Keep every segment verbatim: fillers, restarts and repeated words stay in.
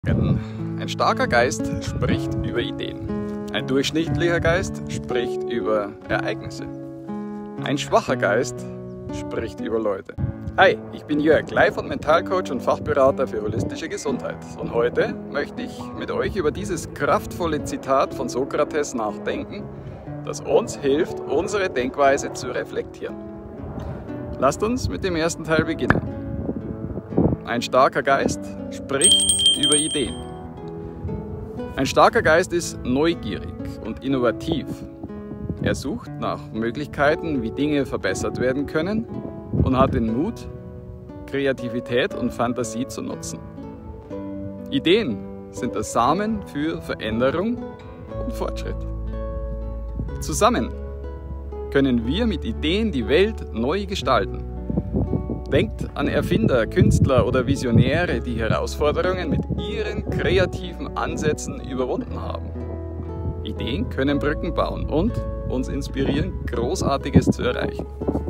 Ein starker Geist spricht über Ideen. Ein durchschnittlicher Geist spricht über Ereignisse. Ein schwacher Geist spricht über Leute. Hi, ich bin Jörg, Life- und Mentalcoach und Fachberater für holistische Gesundheit. Und heute möchte ich mit euch über dieses kraftvolle Zitat von Sokrates nachdenken, das uns hilft, unsere Denkweise zu reflektieren. Lasst uns mit dem ersten Teil beginnen. Ein starker Geist spricht über Ideen. Ein starker Geist ist neugierig und innovativ. Er sucht nach Möglichkeiten, wie Dinge verbessert werden können und hat den Mut, Kreativität und Fantasie zu nutzen. Ideen sind der Samen für Veränderung und Fortschritt. Zusammen können wir mit Ideen die Welt neu gestalten. Denkt an Erfinder, Künstler oder Visionäre, die Herausforderungen mit ihren kreativen Ansätzen überwunden haben. Ideen können Brücken bauen und uns inspirieren, Großartiges zu erreichen.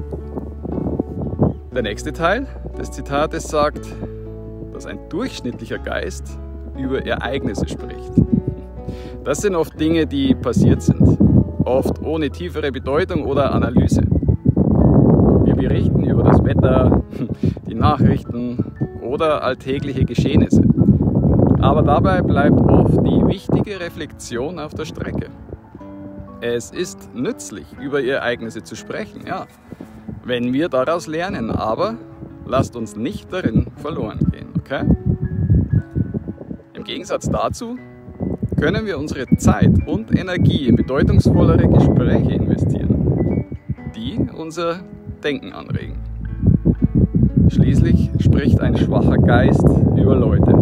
Der nächste Teil des Zitates sagt, dass ein durchschnittlicher Geist über Ereignisse spricht. Das sind oft Dinge, die passiert sind, oft ohne tiefere Bedeutung oder Analyse. Wir berichten über das Wetter, die Nachrichten oder alltägliche Geschehnisse. Aber dabei bleibt oft die wichtige Reflexion auf der Strecke. Es ist nützlich, über Ereignisse zu sprechen, ja, wenn wir daraus lernen, aber lasst uns nicht darin verloren gehen, okay? Im Gegensatz dazu können wir unsere Zeit und Energie in bedeutungsvollere Gespräche investieren, die unser Denken anregen. Schließlich spricht ein schwacher Geist über Leute.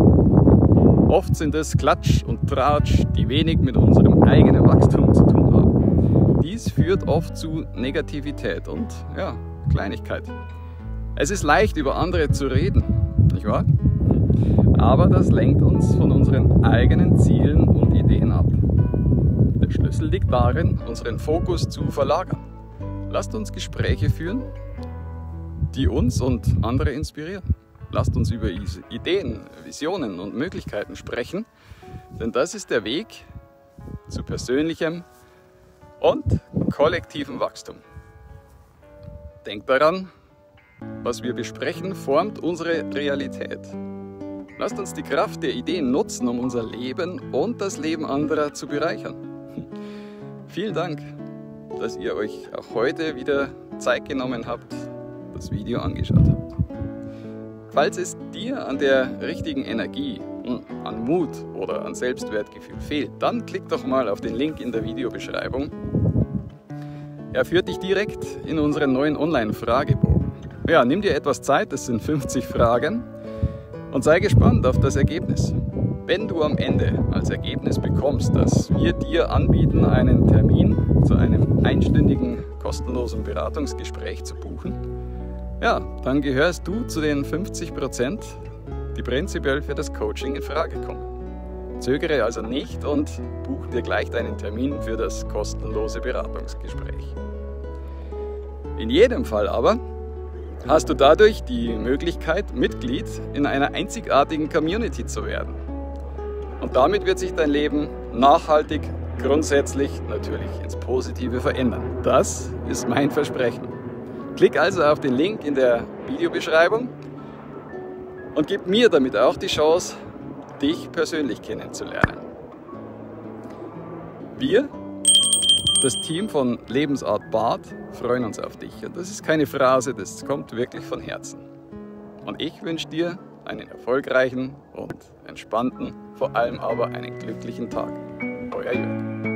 Oft sind es Klatsch und Tratsch, die wenig mit unserem eigenen Wachstum zu tun haben. Dies führt oft zu Negativität und ja, Kleinigkeit. Es ist leicht, über andere zu reden, nicht wahr? Aber das lenkt uns von unseren eigenen Zielen und Ideen ab. Der Schlüssel liegt darin, unseren Fokus zu verlagern. Lasst uns Gespräche führen, die uns und andere inspirieren. Lasst uns über Ideen, Visionen und Möglichkeiten sprechen, denn das ist der Weg zu persönlichem und kollektivem Wachstum. Denkt daran, was wir besprechen, formt unsere Realität. Lasst uns die Kraft der Ideen nutzen, um unser Leben und das Leben anderer zu bereichern. Vielen Dank, dass ihr euch auch heute wieder Zeit genommen habt, das Video angeschaut habt. Falls es dir an der richtigen Energie, an Mut oder an Selbstwertgefühl fehlt, dann klick doch mal auf den Link in der Videobeschreibung. Er führt dich direkt in unseren neuen Online-Fragebogen. Ja, nimm dir etwas Zeit, das sind fünfzig Fragen, und sei gespannt auf das Ergebnis. Wenn du am Ende als Ergebnis bekommst, dass wir dir anbieten, einen Termin zu einem einstündigen kostenlosen Beratungsgespräch zu buchen, ja, dann gehörst du zu den fünfzig Prozent, die prinzipiell für das Coaching in Frage kommen. Zögere also nicht und buch dir gleich deinen Termin für das kostenlose Beratungsgespräch. In jedem Fall aber hast du dadurch die Möglichkeit, Mitglied in einer einzigartigen Community zu werden. Und damit wird sich dein Leben nachhaltig, grundsätzlich natürlich ins Positive verändern. Das ist mein Versprechen. Klick also auf den Link in der Videobeschreibung und gib mir damit auch die Chance, dich persönlich kennenzulernen. Wir, das Team von Lebensart Bad, freuen uns auf dich. Und das ist keine Phrase, das kommt wirklich von Herzen. Und ich wünsche dir einen erfolgreichen und entspannten, vor allem aber einen glücklichen Tag. Euer Jörg.